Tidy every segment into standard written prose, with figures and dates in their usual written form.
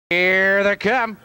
Here they come.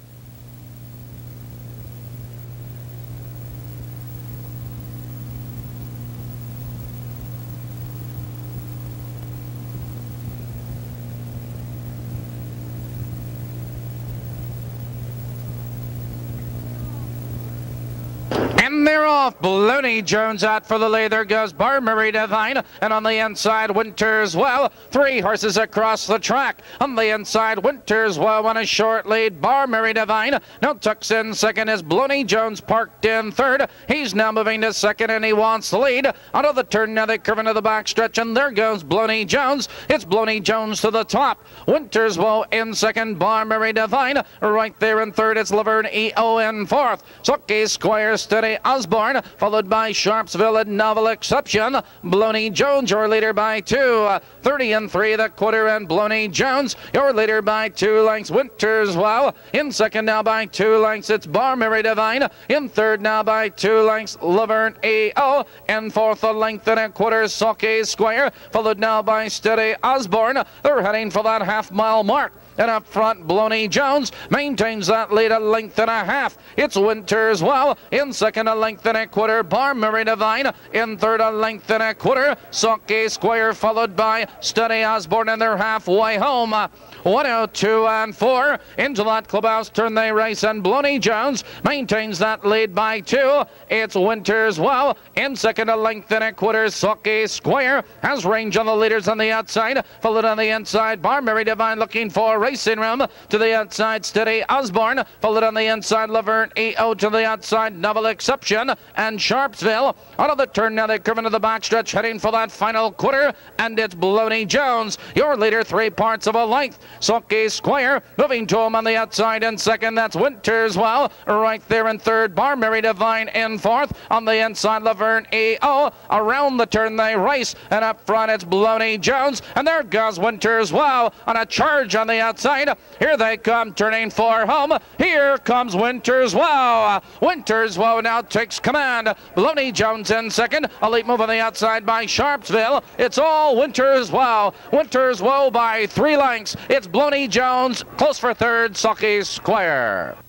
And they're off. Baloney Jones out for the lead. There goes Barmarie Divine. And on the inside, Winters Well. 3 horses across the track. On the inside, Winters Well on a short lead. Barmarie Divine. Now tucks in second is Baloney Jones parked in third. He's now moving to second and he wants the lead. Out of the turn now they curve into the back stretch and there goes Baloney Jones. It's Baloney Jones to the top. Winters Well in second. Barmarie Divine. Right there in third it's Laverne E.O. in fourth. Socky Squire Steady Osborne, followed by Sharpsville and Novel Exception. Baloney Jones, your leader by 2. 30 and 3, the quarter, and Baloney Jones, your leader by 2 lengths. Winters Well in second now by 2 lengths. It's Barmarie Divine. In third now by 2 lengths, Laverne E.O. In fourth, a length and a quarter, Socky Squire, followed now by Steady Osborne. They're heading for that half-mile mark. And up front, Baloney Jones maintains that lead a length and a half. It's Winters Well in second, a length and a quarter. Barmarie Divine in third, a length and a quarter. Socky Squire followed by Steady Osborne, and they're halfway home. 102 and 4 into that clubhouse turn they race, and Baloney Jones maintains that lead by 2. It's Winters Well in second, a length and a quarter. Socky Squire has range on the leaders on the outside, followed on the inside. Barmarie Divine looking for racing room to the outside. Steady Osborne, followed on the inside. Laverne E.O. to the outside. Novel Exception and Sharpsville out of the turn now they curve into the backstretch, heading for that final quarter, and it's Baloney Jones, your leader, 3 parts of a length. Socky Squire moving to him on the outside in second. That's Winters Well right there in third. Barmarie Divine in fourth. On the inside, Laverne E.O. Around the turn they race, and up front it's Baloney Jones, and there goes Winters Well on a charge on the outside. Here they come turning for home. Here comes Winters Well. Winters Well now takes command. Baloney Jones in second. A late move on the outside by Sharpsville. It's all Winters Well. Winters Well by 3 lengths. It's Baloney Jones close for third. Socky Squire.